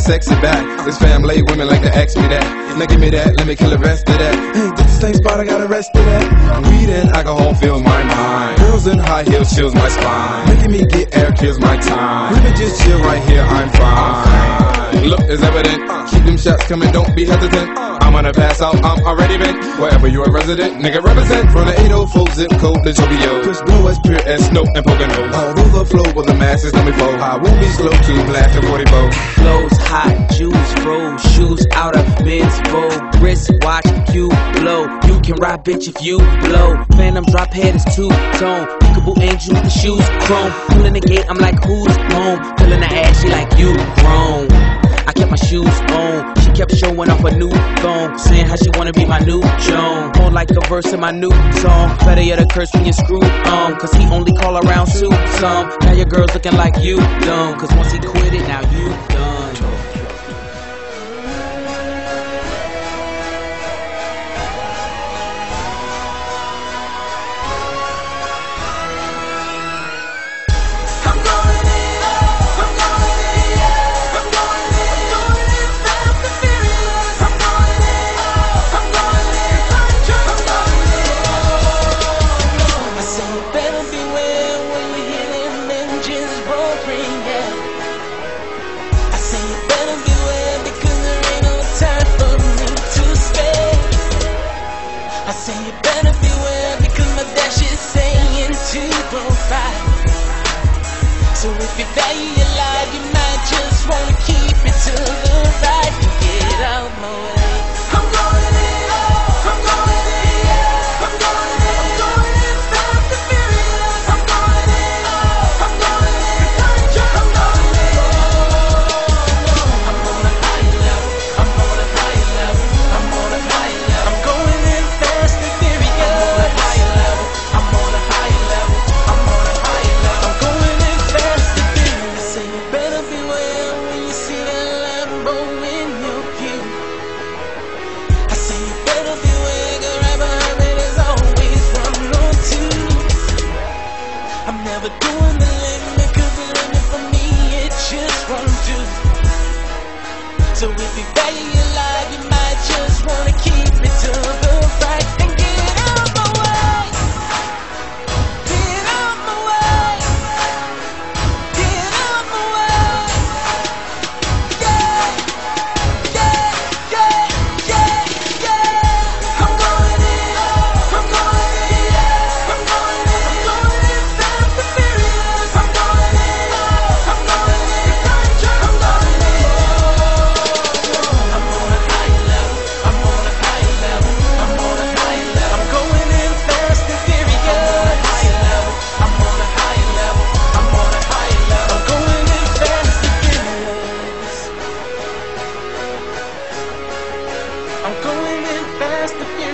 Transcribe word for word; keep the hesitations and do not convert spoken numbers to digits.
sexy back. It's family, women like to ask me that. Now give me that, let me kill the rest of that. Hey, this is the same spot I got arrested at. Weed and alcohol fills my mind. Girls in high heels chills my spine. Making me get air kills my time. Let me just chill right here, I'm fine. Look is evident. Keep them shots coming, don't be hesitant. I'm gonna pass out, I'm already bent. Wherever you're a resident, nigga represent. From the eight oh four zip code to Tokyo. Push blow as pure as snow and Pocono. Although the flow with the masses, let me fold. I won't be slow to blast a forty-four. Flows hot, juice, froze, shoes out of Ben's Vogue. Wrist, watch, you blow. You can ride, bitch, if you blow. Phantom drop head is two-tone. Peekaboo angel with the shoes, chrome. Pulling the gate, I'm like, who's home? Pulling the ass, she like, you grown. I kept my shoes on. She kept showing off a new thong, saying how she wanna be my new Joan. More like a verse in my new song. Better yet a curse when you screw on. Cause he only call around Sue some. Now your girl's looking like you dumb. Cause once he quit it, now you done. So if you value your life, you might just wanna keep it to the right and get out my way. I'm going in, I'm going in, I'm going in, I'm going in fast and furious. I'm going in, I'm going in, I'm going in. I'm on a high level, I'm on a high level, I'm on a high level. I'm going in fast and furious. I'm on a high level, I'm on a high level, I'm on a high level. I'm going in fast and furious. Say you better beware when you see that Lambo in your view. I say you better beware, 'cause right behind me there's always one or two. I'm never doing the limit, 'cause the limit for me it just won't do. So if you value your life, you might just wanna keep it to the right and get out my way. Get out my way. Get out my way. Yeah, yeah, yeah, yeah, yeah. I'm going in, I'm going in, I'm going in, I'm going in fast and furious. I'm going in, I'm going in, I'm going in. I'm on a high level, I'm on a high level, I'm on a high level. I'm going in fast and furious. I'm on a high level, I'm on a high level, I'm going in fast and furious. I'm going in fast and furious.